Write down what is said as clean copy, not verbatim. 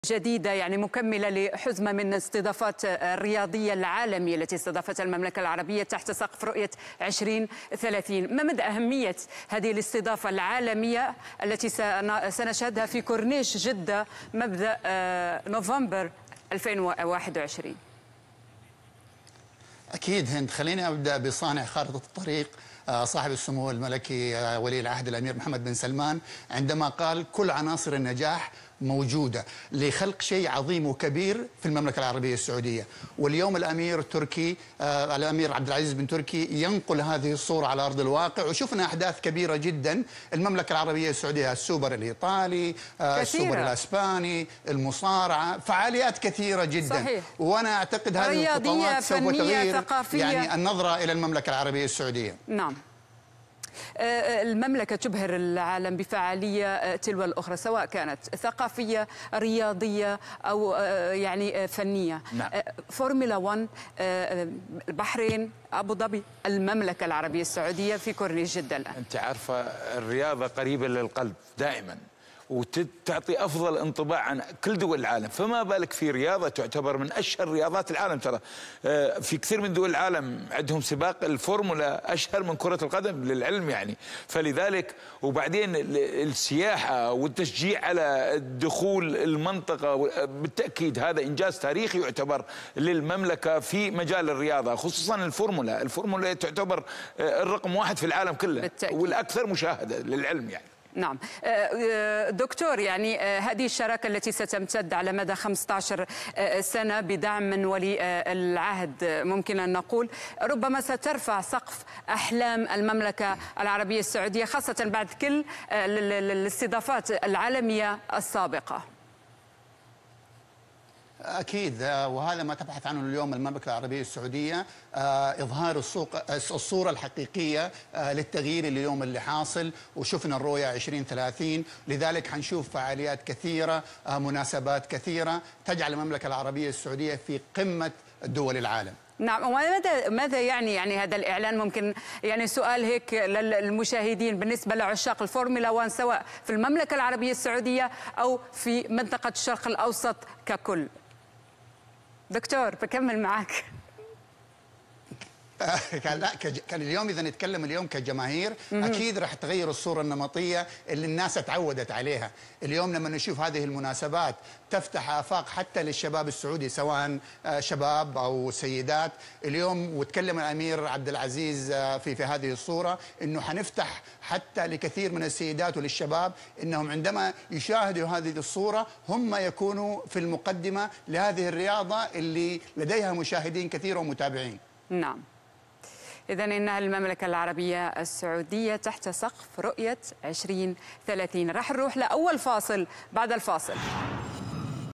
جديدة يعني مكملة لحزمة من الاستضافات الرياضية العالمية التي استضافتها المملكة العربية تحت سقف رؤية 2030. ما مدى أهمية هذه الاستضافة العالمية التي سنشهدها في كورنيش جدة مبدأ نوفمبر 2021؟ أكيد هند، خليني أبدأ بصانع خارطة الطريق صاحب السمو الملكي ولي العهد الأمير محمد بن سلمان عندما قال كل عناصر النجاح موجودة لخلق شيء عظيم وكبير في المملكة العربية السعودية. واليوم الأمير التركي الأمير عبد العزيز بن تركي ينقل هذه الصورة على أرض الواقع، وشفنا أحداث كبيرة جدا. المملكة العربية السعودية السوبر الإيطالي، السوبر الأسباني، المصارعة، فعاليات كثيرة جدا. صحيح. وأنا أعتقد هذه الخطوات سوف تغير ثقافية. يعني النظرة إلى المملكة العربية السعودية. نعم. المملكة تبهر العالم بفعالية تلو الأخرى، سواء كانت ثقافية رياضية أو يعني فنية. نعم. فورمولا 1، البحرين، أبو ظبي، المملكة العربية السعودية في كورنيش جدة الآن. أنت عارفة الرياضة قريبة للقلب دائما، وتعطي أفضل انطباع عن كل دول العالم، فما بالك في رياضة تعتبر من أشهر رياضات العالم. ترى في كثير من دول العالم عندهم سباق الفورمولا أشهر من كرة القدم للعلم يعني. فلذلك وبعدين السياحة والتشجيع على دخول المنطقة بالتأكيد هذا إنجاز تاريخي يعتبر للمملكة في مجال الرياضة، خصوصا الفورمولا تعتبر الرقم 1 في العالم كله بالتأكيد. والأكثر مشاهدة للعلم يعني. نعم دكتور، يعني هذه الشراكة التي ستمتد على مدى 15 سنة بدعم من ولي العهد، ممكن أن نقول ربما سترفع سقف أحلام المملكة العربية السعودية، خاصة بعد كل الاستضافات العالمية السابقة. أكيد، وهذا ما تبحث عنه اليوم المملكة العربية السعودية، إظهار الصورة الحقيقية للتغيير اليوم اللي حاصل، وشفنا الرؤية 2030. لذلك حنشوف فعاليات كثيرة، مناسبات كثيرة تجعل المملكة العربية السعودية في قمة دول العالم. نعم، وماذا يعني هذا الإعلان؟ ممكن يعني سؤال هيك للمشاهدين بالنسبة لعشاق الفورمولا 1 سواء في المملكة العربية السعودية أو في منطقة الشرق الأوسط ككل. دكتور بكمل معك. كان اليوم إذا نتكلم اليوم كجماهير أكيد راح تغير الصورة النمطية اللي الناس تعودت عليها. اليوم لما نشوف هذه المناسبات تفتح آفاق حتى للشباب السعودي، سواء شباب أو سيدات. اليوم وتكلم الأمير عبد العزيز في هذه الصورة إنه حنفتح حتى لكثير من السيدات وللشباب إنهم عندما يشاهدوا هذه الصورة هم يكونوا في المقدمة لهذه الرياضة اللي لديها مشاهدين كثير ومتابعين. نعم، إذن إنها المملكة العربية السعودية تحت سقف رؤية 2030. راح نروح لأول فاصل، بعد الفاصل